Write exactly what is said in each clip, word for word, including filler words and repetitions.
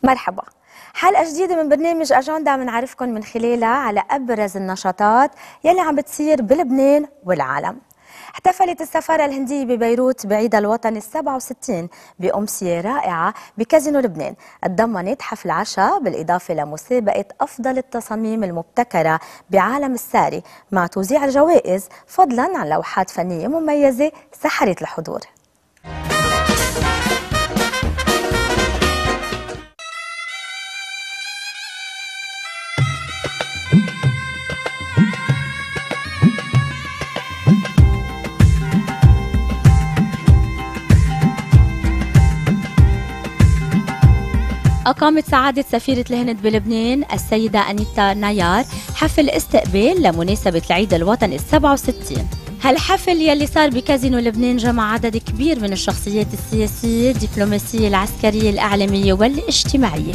مرحبا. حلقة جديدة من برنامج أجندة بنعرفكم من خلالها على أبرز النشاطات يلي عم بتصير بلبنان والعالم. احتفلت السفارة الهندية ببيروت بعيدها الوطني السبعة وستين بأمسية رائعة بكازينو لبنان، تضمنت حفل عشاء بالإضافة لمسابقة أفضل التصاميم المبتكرة بعالم الساري مع توزيع الجوائز فضلا عن لوحات فنية مميزة سحرت الحضور. أقامت سعادة سفيرة الهند بلبنان السيدة أنيتا نايار حفل استقبال لمناسبة العيد الوطني السبعة وستين. هالحفل يلي صار بكازينو لبنان جمع عدد كبير من الشخصيات السياسية، الدبلوماسية، العسكرية، الإعلامية والاجتماعية.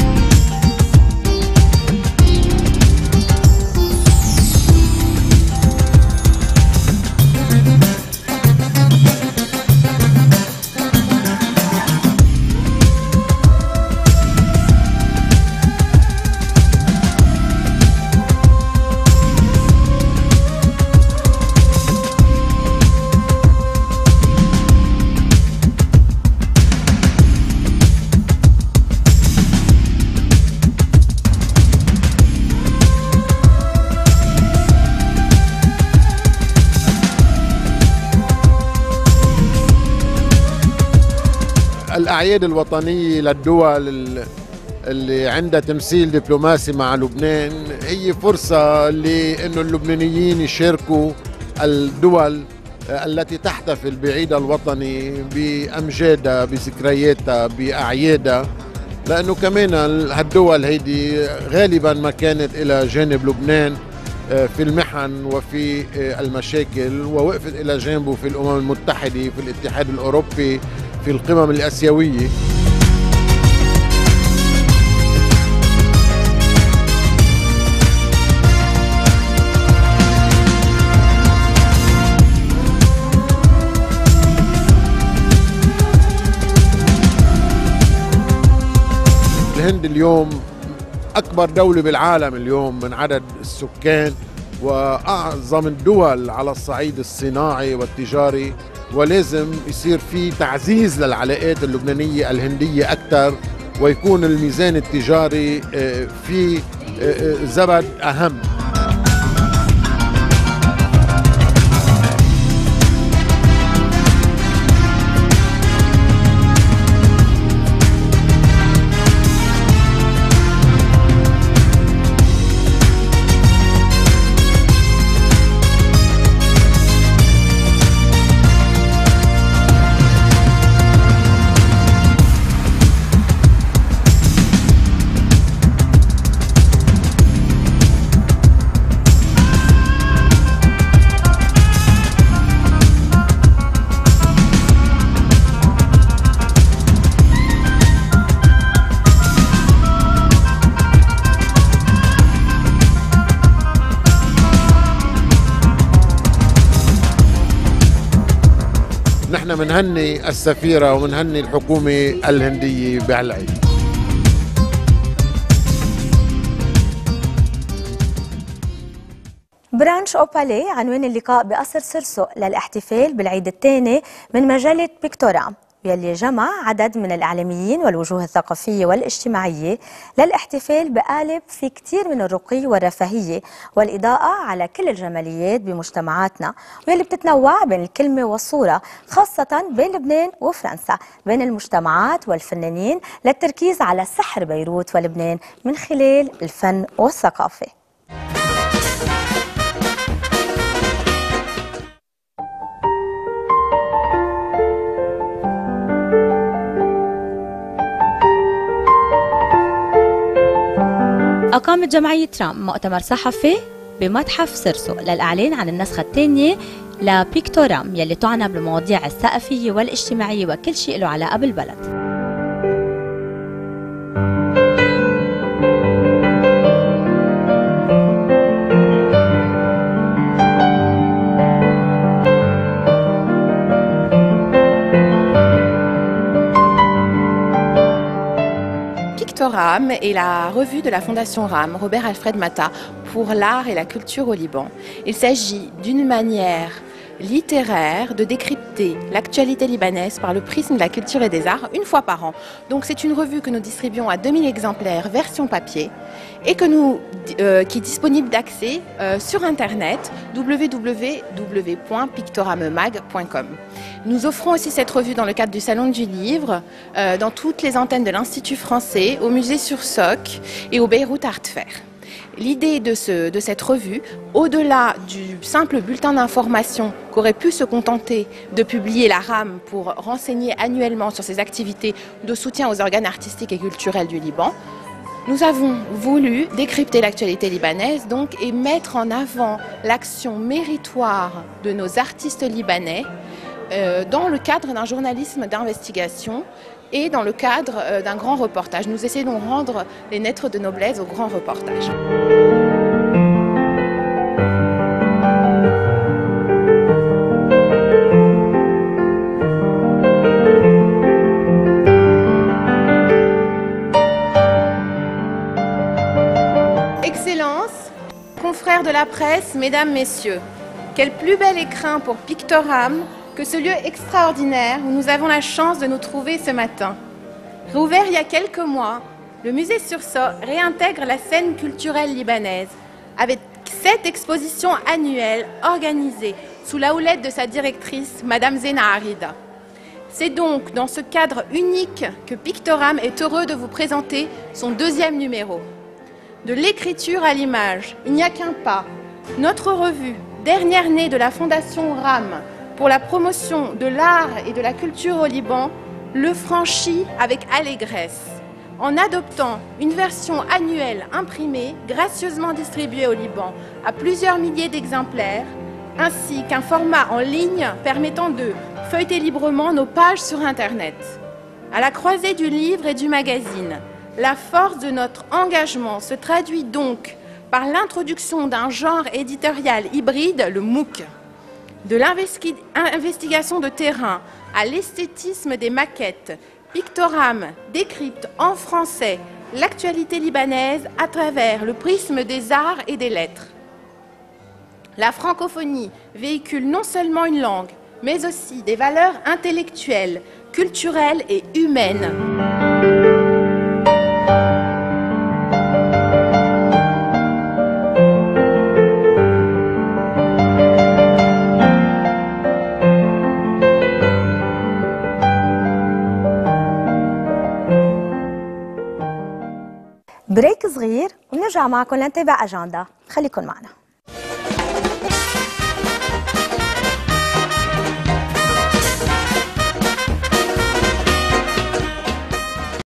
الأعياد الوطنية للدول اللي عندها تمثيل دبلوماسي مع لبنان هي فرصة لأنه اللبنانيين يشاركوا الدول التي تحتفل بعيدها الوطني بأمجادها، بذكرياتها، بأعيادها، لأنه كمان هالدول هيدي غالبا ما كانت إلى جانب لبنان في المحن وفي المشاكل، ووقفت إلى جانبه في الأمم المتحدة، في الاتحاد الأوروبي، في القمم الآسيوية. الهند اليوم أكبر دولة بالعالم اليوم من عدد السكان، وأعظم الدول على الصعيد الصناعي والتجاري، ولازم يصير في تعزيز للعلاقات اللبنانية الهندية أكثر، ويكون الميزان التجاري في زبد أهم. نحن منهني السفيرة ومنهني الحكومة الهندية بهالعيد. برانش أوبالي عنوان اللقاء بقصر سرسق للاحتفال بالعيد الثاني من مجلة بيكتورام، يلي جمع عدد من الإعلاميين والوجوه الثقافية والاجتماعية للاحتفال بقالب في كتير من الرقي والرفاهية والإضاءة على كل الجماليات بمجتمعاتنا، واللي بتتنوع بين الكلمة والصورة، خاصة بين لبنان وفرنسا، بين المجتمعات والفنانين، للتركيز على سحر بيروت ولبنان من خلال الفن والثقافة. أقامت جمعية ترام مؤتمر صحفي بمتحف سرسق للإعلان عن النسخة الثانية لبيكتورام، يلي تعنى بالمواضيع الثقافية والاجتماعية وكل شيء له علاقة بالبلد. Pictoram est la revue de la Fondation RAM, Robert Alfred Matta, pour l'art et la culture au Liban. Il s'agit d'une manière littéraire de décrypter l'actualité libanaise par le prisme de la culture et des arts une fois par an. Donc c'est une revue que nous distribuons à deux mille exemplaires version papier et que nous, euh, qui est disponible d'accès euh, sur internet w w w point pictoramemag point com. Nous offrons aussi cette revue dans le cadre du Salon du Livre, euh, dans toutes les antennes de l'Institut français, au musée Sursock et au Beyrouth Art Fair. L'idée de, ce, de cette revue, au-delà du simple bulletin d'information qu'aurait pu se contenter de publier la RAM pour renseigner annuellement sur ses activités de soutien aux organes artistiques et culturels du Liban, nous avons voulu décrypter l'actualité libanaise donc, et mettre en avant l'action méritoire de nos artistes libanais euh, dans le cadre d'un journalisme d'investigation et dans le cadre euh, d'un grand reportage. Nous essayons de rendre les lettres de noblesse au grand reportage. Excellences, confrères de la presse, mesdames, messieurs, quel plus bel écrin pour Pictoram que ce lieu extraordinaire où nous avons la chance de nous trouver ce matin. Rouvert il y a quelques mois, le musée Sursock réintègre la scène culturelle libanaise avec sept expositions annuelles organisées sous la houlette de sa directrice, Madame Zena Arida. C'est donc dans ce cadre unique que Pictoram est heureux de vous présenter son deuxième numéro. De l'écriture à l'image, il n'y a qu'un pas. Notre revue, dernière née de la Fondation RAM, pour la promotion de l'art et de la culture au Liban, le franchit avec allégresse, en adoptant une version annuelle imprimée, gracieusement distribuée au Liban à plusieurs milliers d'exemplaires, ainsi qu'un format en ligne permettant de feuilleter librement nos pages sur Internet. À la croisée du livre et du magazine, la force de notre engagement se traduit donc par l'introduction d'un genre éditorial hybride, le MOOC. De l'investigation de terrain à l'esthétisme des maquettes, Pictoram décrypte en français l'actualité libanaise à travers le prisme des arts et des lettres. La francophonie véhicule non seulement une langue, mais aussi des valeurs intellectuelles, culturelles et humaines. بريك صغير ونرجع معكم لنتابع أجندة. خليكن معنا.